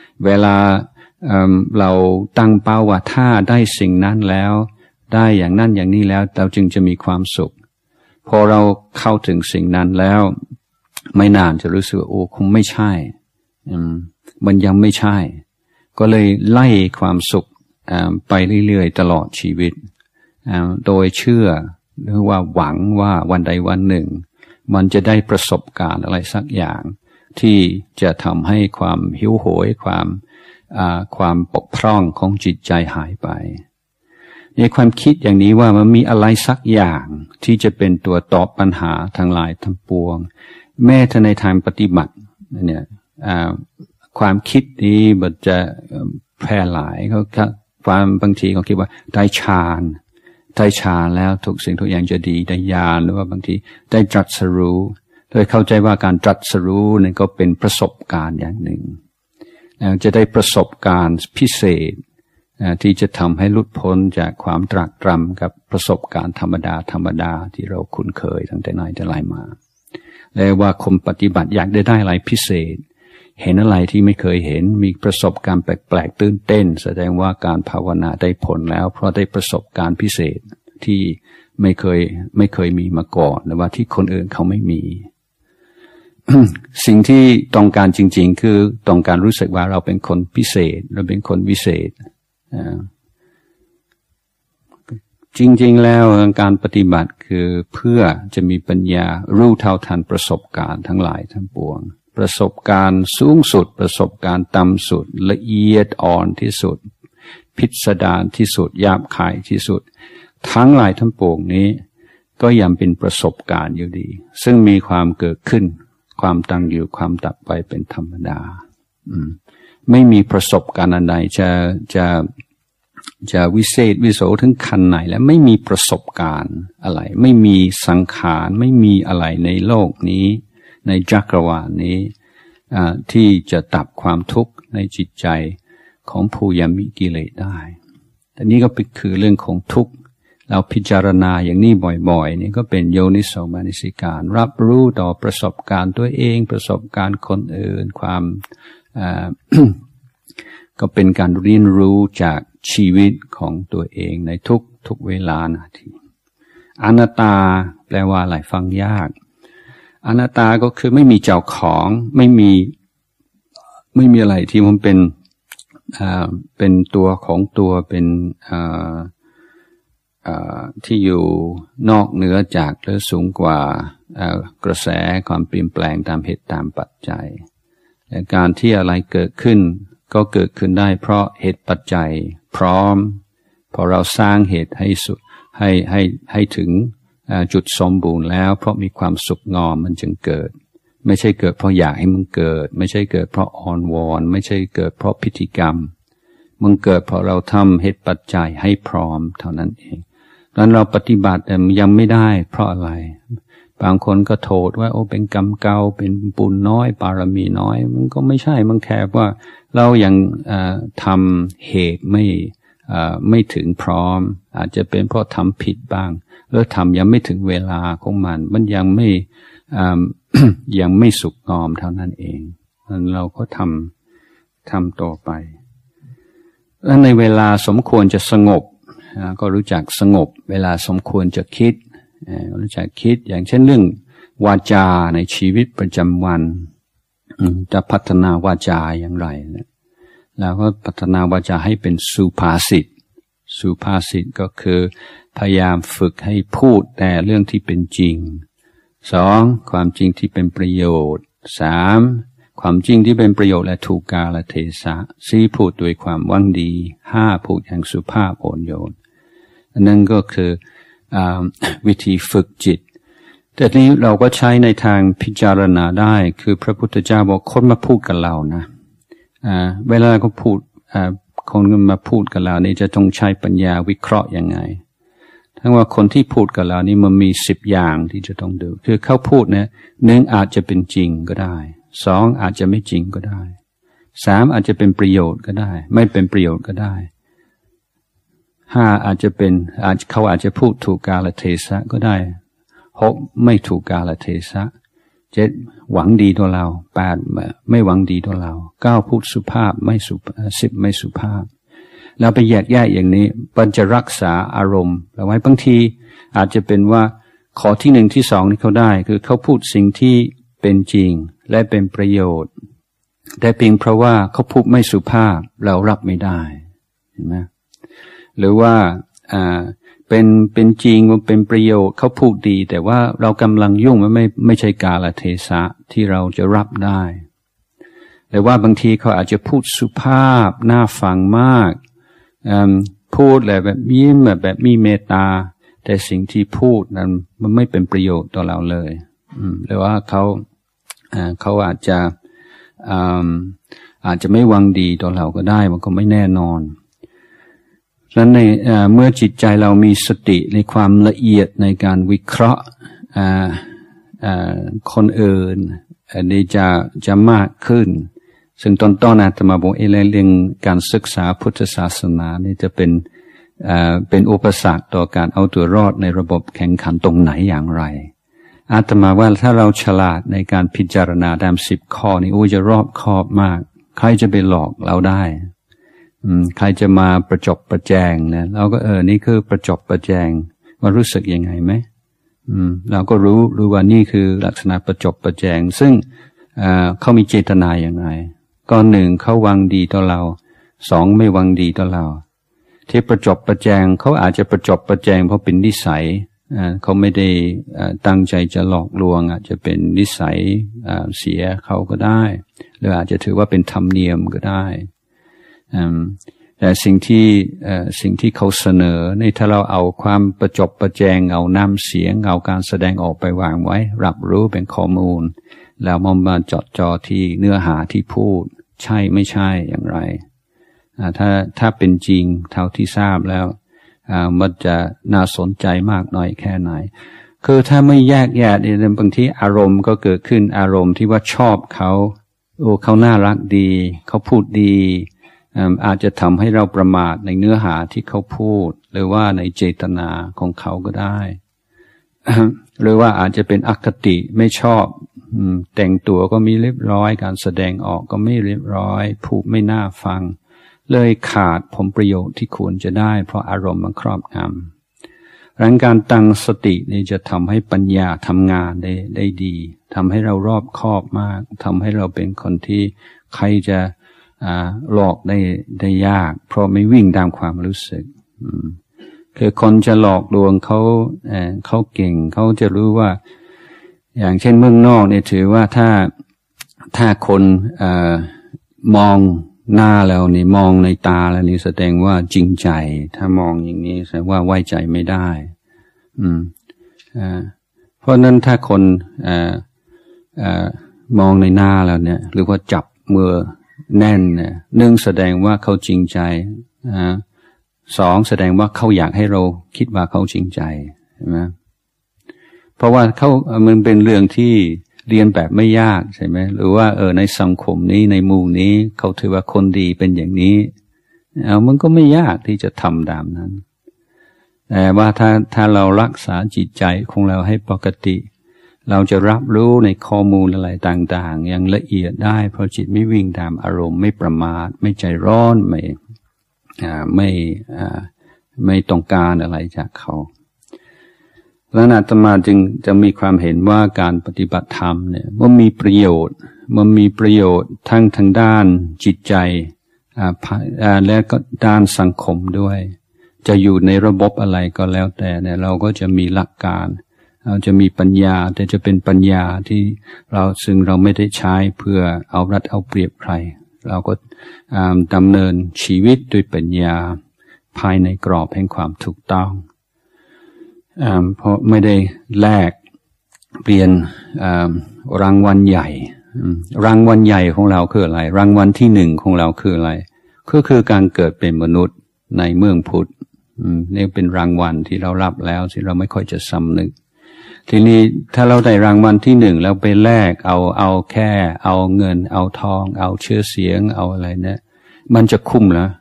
เราตั้งเป้าว่าถ้าได้สิ่งนั้นแล้วได้อย่างนั้นอย่างนี้แล้วเราจึงจะมีความสุขพอเราเข้าถึงสิ่งนั้นแล้วไม่นานจะรู้สึกว่าคงไม่ใช่มันยังไม่ใช่ก็เลยไล่ความสุขไปเรื่อยๆตลอดชีวิตโดยเชื่อหรือว่าหวังว่าวันใดวันหนึ่งมันจะได้ประสบการณ์อะไรสักอย่างที่จะทำให้ความหิวโหยความบกพร่องของจิตใจหายไปในความคิดอย่างนี้ว่ามันมีอะไรสักอย่างที่จะเป็นตัวตอบปัญหาทั้งหลายทั้งปวงแม้แต่ในทางปฏิบัติเนี่ยความคิดนี้มันจะแพร่หลายเขาความบางทีเขาคิดว่าได้ฌานแล้วทุกสิ่งทุกอย่างจะดีได้ญาณหรือว่าบางทีได้ตรัสรู้โดยเข้าใจว่าการตรัสรู้นี่ก็เป็นประสบการณ์อย่างหนึ่งแล้วจะได้ประสบการณ์พิเศษที่จะทำให้หลุดพ้นจากความตรากตรำกับประสบการณ์ธรรมดาที่เราคุ้นเคยตั้งแต่ไหนแต่ไรมาและว่าคนปฏิบัติอยากได้อะไรพิเศษเห็นอะไรที่ไม่เคยเห็นมีประสบการณ์แปลกๆตื่นเต้นแสดงว่าการภาวนาได้ผลแล้วเพราะได้ประสบการณ์พิเศษที่ไม่เคยมีมาก่อนหรือว่าที่คนอื่นเขาไม่มี สิ่งที่ต้องการจริงๆคือต้องการรู้สึกว่าเราเป็นคนพิเศษเราเป็นคนวิเศษจริงๆแล้วการปฏิบัติคือเพื่อจะมีปัญญารู้เท่าทันประสบการณ์ทั้งหลายทั้งปวงประสบการณ์สูงสุดประสบการณ์ต่ำสุดละเอียดอ่อนที่สุดพิสดารที่สุดหยาบคายที่สุดทั้งหลายทั้งปวงนี้ก็ยังเป็นประสบการณ์อยู่ดีซึ่งมีความเกิดขึ้นความตั้งอยู่ความดับไปเป็นธรรมดาไม่มีประสบการณ์อันใดจะวิเศษวิโสถึงขั้นไหนและไม่มีประสบการณ์อะไรไม่มีสังขารไม่มีอะไรในโลกนี้ในจักรวาลนี้ที่จะตัดความทุกข์ในจิตใจของผู้ยังมีกิเลสได้แต่นี้ก็คือเรื่องของทุกข์เราพิจารณาอย่างนี้บ่อยๆนี่ก็เป็นโยนิโสมนสิการรับรู้ต่อประสบการณ์ตัวเองประสบการณ์คนอื่นความ ก็เป็นการเรียนรู้จากชีวิตของตัวเองในทุกเวลานาทีอนัตตาแปลว่าอะไรฟังยากอนัตตาก็คือไม่มีเจ้าของไม่มีอะไรที่มันเป็นตัวของตัวเป็นที่อยู่นอกเหนือจากหรือสูงกว่ากระแสความเปลี่ยนแปลงตามเหตุตามปัจจัยและการที่อะไรเกิดขึ้นก็เกิดขึ้นได้เพราะเหตุปัจจัยพร้อมพอเราสร้างเหตุให้ถึงจุดสมบูรณ์แล้วเพราะมีความสุขงอมมันจึงเกิดไม่ใช่เกิดเพราะอยากให้มันเกิดไม่ใช่เกิดเพราะอ่อนวอนไม่ใช่เกิดเพราะพิธีกรรมมันเกิดเพราะเราทำเหตุปัจจัยให้พร้อมเท่านั้นเองดังนั้นเราปฏิบัติแต่ยังไม่ได้เพราะอะไรบางคนก็โทษว่าโอ้เป็นกรรมเก่าเป็นบุญน้อยบารมีน้อยมันก็ไม่ใช่มันแค่ว่าเรายังทำเหตุไม่ถึงพร้อมอาจจะเป็นเพราะทำผิดบ้างแล้วทำยังไม่ถึงเวลาของมันยังไม่ ยังไม่สุกงอมเท่านั้นเองเราก็ทำต่อไปและในเวลาสมควรจะสงบก็รู้จักสงบเวลาสมควรจะคิดรู้จักคิดอย่างเช่นเรื่องวาจาในชีวิตประจำวันจะพัฒนาวาจาอย่างไรแล้วก็พัฒนาวาจาให้เป็นสุภาษิตก็คือพยายามฝึกให้พูดแต่เรื่องที่เป็นจริง2ความจริงที่เป็นประโยชน์3ความจริงที่เป็นประโยชน์และถูกกาลเทศะ4พูดด้วยความหวังดี5พูดอย่างสุภาพอ่อนโยนนั่นก็คือวิธีฝึกจิตแต่นี้เราก็ใช้ในทางพิจารณาได้คือพระพุทธเจ้าบอกคนมาพูดกับเรานะเวลาเขาพูดคนมาพูดกับเรานี่จะต้องใช้ปัญญาวิเคราะห์ยังไงทั้งว่าคนที่พูดกับเรานี่มันมี10อย่างที่จะต้องดูคือเขาพูดเนี่ย1อาจจะเป็นจริงก็ได้2อาจจะไม่จริงก็ได้3อาจจะเป็นประโยชน์ก็ได้ไม่เป็นประโยชน์ก็ได้5เขาอาจจะพูดถูกกาลเทศะก็ได้6ไม่ถูกกาลเทศะ7หวังดีต่อเรา8ไม่หวังดีต่อเรา9พูดสุภาพไม่10ไม่สุภาพเราไปแยกอย่างนี้มันจะรักษาอารมณ์เอาไว้บางทีอาจจะเป็นว่าขอที่1ที่2นี่เขาได้คือเขาพูดสิ่งที่เป็นจริงและเป็นประโยชน์แต่เพียงเพราะว่าเขาพูดไม่สุภาพเรารับไม่ได้เห็นไหมหรือว่าเป็นจริงมันเป็นประโยชน์เขาพูดดีแต่ว่าเรากำลังยุ่งมันไม่ใช่กาลเทศะที่เราจะรับได้แต่ว่าบางทีเขาอาจจะพูดสุภาพน่าฟังมากพูดแบบยิ้มแบบมีเมตตาแต่สิ่งที่พูดนั้นมันไม่เป็นประโยชน์ต่อเราเลยหรือว่าเขาอาจจะไม่หวังดีต่อเราก็ได้มันก็ไม่แน่นอนดังนั้นในเมื่อจิตใจเรามีสติในความละเอียดในการวิเคราะห์คนอื่นอันนี้จะมากขึ้นซึ่งต้นอาตมาบอกเรื่องการศึกษาพุทธศาสนานี่จะเป็นอุปสรรคต่อการเอาตัวรอดในระบบแข่งขันตรงไหนอย่างไรอาตมาว่าถ้าเราฉลาดในการพิจารณาตาม10 ข้อนี่จะรอบคอบมากใครจะไปหลอกเราได้ใครจะมาประจบประแจงนะเราก็นี่คือประจบประแจงว่ารู้สึกยังไงไหมเราก็รู้ว่านี่คือลักษณะประจบประแจงซึ่งเขามีเจตนาอย่างไรก็1เขาหวังดีต่อเรา2ไม่หวังดีต่อเราที่ประจบประแจงเขาอาจจะประจบประแจงเพราะเป็นนิสัยเขาไม่ได้ตั้งใจจะหลอกลวงอาจจะเป็นนิสัยเสียเขาก็ได้หรืออาจจะถือว่าเป็นธรรมเนียมก็ได้แต่สิ่งที่เขาเสนอในถ้าเราเอาความประจบประแจงเอาน้ำเสียงเอาการแสดงออกไปวางไว้รับรู้เป็นข้อมูลแล้วมาจดจ่อที่เนื้อหาที่พูดใช่ไม่ใช่อย่างไรถ้าเป็นจริงเท่าที่ทราบแล้วมันจะน่าสนใจมากน้อยแค่ไหนคือถ้าไม่แยกแยะเนี่ยบางทีอารมณ์ก็เกิดขึ้นอารมณ์ที่ว่าชอบเขาเขาน่ารักดีเขาพูดดีอาจจะทำให้เราประมาทในเนื้อหาที่เขาพูดหรือว่าในเจตนาของเขาก็ได้ หรือว่าอาจจะเป็นอคติไม่ชอบแต่งตัวก็ไม่เรียบร้อยการแสดงออกก็ไม่เรียบร้อยพูดไม่น่าฟังเลยขาดผลประโยชน์ที่ควรจะได้เพราะอารมณ์มันครอบงำดังการตั้งสตินี่จะทำให้ปัญญาทำงานได้ดีทำให้เรารอบคอบมากทำให้เราเป็นคนที่ใครจะหลอกได้ยากเพราะไม่วิ่งตามความรู้สึกคือคนจะหลอกลวงเขาเก่งเขาจะรู้ว่าอย่างเช่นเมืองนอกเนี่ยถือว่าถ้าคนมองหน้าแล้วนี่มองในตาแล้วนี่แสดงว่าจริงใจถ้ามองอย่างนี้แสดงว่าไว้ใจไม่ได้เพราะนั้นถ้าคนมองในหน้าแล้วเนี่ยหรือว่าจับมือแน่นเนี่ย1แสดงว่าเขาจริงใจ2แสดงว่าเขาอยากให้เราคิดว่าเขาจริงใจใช่ไหมเพราะว่ามันเป็นเรื่องที่เรียนแบบไม่ยากใช่ไหมหรือว่าในสังคมนี้ในหมู่นี้เขาถือว่าคนดีเป็นอย่างนี้มันก็ไม่ยากที่จะทำตามนั้นแต่ว่าถ้าเรารักษาจิตใจของเราให้ปกติเราจะรับรู้ในข้อมูลอะไรต่างๆอย่างละเอียดได้เพราะจิตไม่วิ่งตามอารมณ์ไม่ประมาทไม่ใจร้อนไม่ต้องการอะไรจากเขาแล้วอาตมาจึงจะมีความเห็นว่าการปฏิบัติธรรมเนี่ยมันมีประโยชน์ทั้งทางด้านจิตใจและก็ด้านสังคมด้วยจะอยู่ในระบบอะไรก็แล้วแต่เนี่ยเราก็จะมีหลักการเราจะมีปัญญาแต่จะเป็นปัญญาที่ซึ่งเราไม่ได้ใช้เพื่อเอารัดเอาเปรียบใครเราก็ดำเนินชีวิตด้วยปัญญาภายในกรอบแห่งความถูกต้องเพราะไม่ได้แลกเปลี่ยนรางวัลใหญ่รางวัลใหญ่ของเราคืออะไรรางวัลที่1ของเราคืออะไรก็คือการเกิดเป็นมนุษย์ในเมืองพุทธนี่เป็นรางวัลที่เรารับแล้วที่เราไม่ค่อยจะสำนึกทีนี้ถ้าเราได้รางวัลที่1แล้วไปแลกเอาแค่เอาเงินเอาทองเอาชื่อเสียงเอาอะไรเนี่ยมันจะคุ้มเหรอ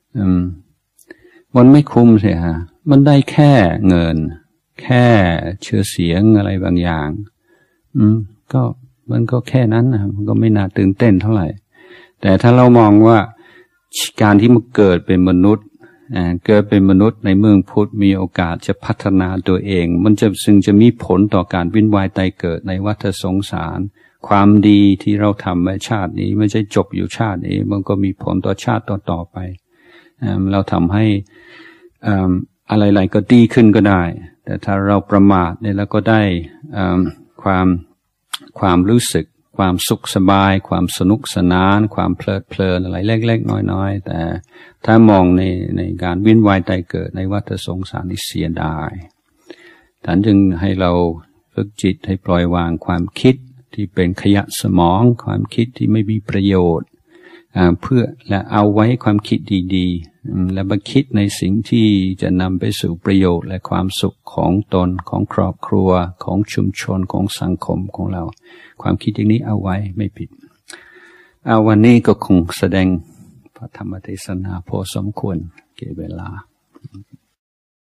มันไม่คุ้มสิฮะมันได้แค่เงินแค่ชื่อเสียงอะไรบางอย่างก็มันก็แค่นั้นนะมันก็ไม่น่าตื่นเต้นเท่าไหร่แต่ถ้าเรามองว่าการที่มันเกิดเป็นมนุษย์ในเมืองพุทธมีโอกาสจะพัฒนาตัวเองมันซึ่งจะมีผลต่อการวินวายตายเกิดในวัฏสงสารความดีที่เราทำในชาตินี้ไม่ใช่จบอยู่ชาตินี้มันก็มีผลต่อชาติต่อไปเราทำให้อะไรๆก็ดีขึ้นก็ได้แต่ถ้าเราประมาทเนี่ยแล้วก็ได้ความรู้สึกความสุขสบายความสนุกสนานความเพลิดเพลินอะไรเล็กๆน้อยๆแต่ถ้ามองในการวิ่นวายตายเกิดในวัฏสงสารนี่เสียดายท่านจึงให้เราฝึกจิตให้ปล่อยวางความคิดที่เป็นขยะสมองความคิดที่ไม่มีประโยชน์เพื่อและเอาไว้ความคิดดีๆและมาคิดในสิ่งที่จะนำไปสู่ประโยชน์และความสุขของตนของครอบครัวของชุมชนของสังคมของเราความคิดอย่างนี้เอาไว้ไม่ผิดวันนี้ก็คงแสดงพระธรรมเทศนาพอสมควรแก่เวลา